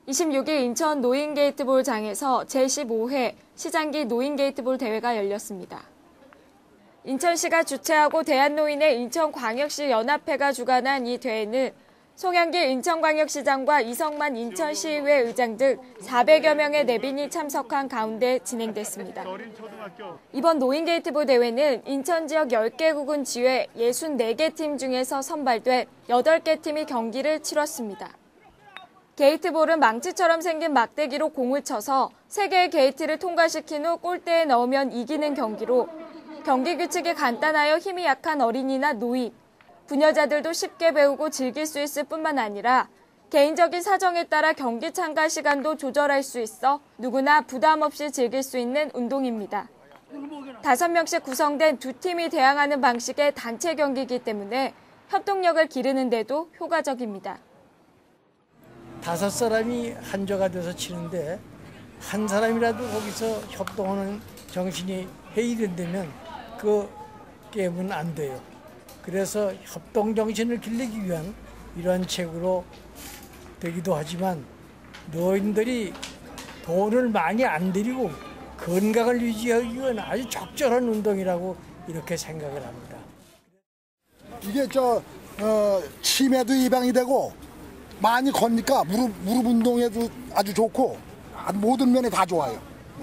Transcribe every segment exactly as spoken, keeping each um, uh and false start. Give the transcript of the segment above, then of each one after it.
이십육 일 인천 노인게이트볼장에서 제십오 회 시장기 노인게이트볼 대회가 열렸습니다. 인천시가 주최하고 대한노인의 인천광역시 연합회가 주관한 이 대회는 송영길 인천광역시장과 이성만 인천시의회 의장 등 사백여 명의 내빈이 참석한 가운데 진행됐습니다. 이번 노인게이트볼 대회는 인천 지역 열 개국은 지회 육십사 개 팀 중에서 선발돼 여덟 개 팀이 경기를 치렀습니다. 게이트볼은 망치처럼 생긴 막대기로 공을 쳐서 세 개의 게이트를 통과시킨 후 골대에 넣으면 이기는 경기로 경기 규칙이 간단하여 힘이 약한 어린이나 노인, 부녀자들도 쉽게 배우고 즐길 수 있을 뿐만 아니라 개인적인 사정에 따라 경기 참가 시간도 조절할 수 있어 누구나 부담 없이 즐길 수 있는 운동입니다. 다섯 명씩 구성된 두 팀이 대항하는 방식의 단체 경기이기 때문에 협동력을 기르는 데도 효과적입니다. 다섯 사람이 한조가 돼서 치는데 한 사람이라도 거기서 협동하는 정신이 해이된다면 그 게임은 안 돼요. 그래서 협동 정신을 기르기 위한 이러한 책으로 되기도 하지만 노인들이 돈을 많이 안 들이고 건강을 유지하기 위한 아주 적절한 운동이라고 이렇게 생각을 합니다. 이게 저 어, 치매도 예방이 되고 많이 걷니까 무릎, 무릎 운동에도 아주 좋고 모든 면에 다 좋아요. 네.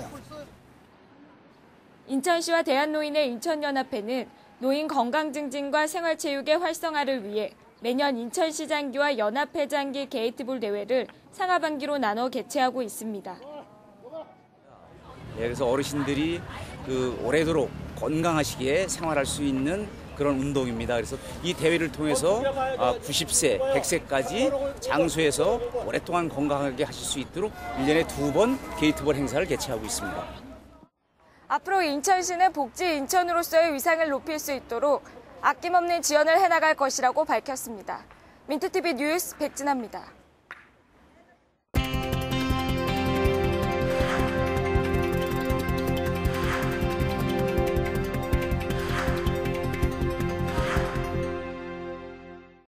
인천시와 대한노인의 인천연합회는 노인 건강 증진과 생활체육의 활성화를 위해 매년 인천시장기와 연합회장기 게이트볼 대회를 상하반기로 나눠 개최하고 있습니다. 네, 그래서 어르신들이 그 오래도록 건강하시게 생활할 수 있는 그런 운동입니다. 그래서 이 대회를 통해서 구십 세, 백 세까지 장소에서 오랫동안 건강하게 하실 수 있도록 일 년에 두 번 게이트볼 행사를 개최하고 있습니다. 앞으로 인천시는 복지 인천으로서의 위상을 높일 수 있도록 아낌없는 지원을 해나갈 것이라고 밝혔습니다. 민트티비 뉴스 백진아입니다.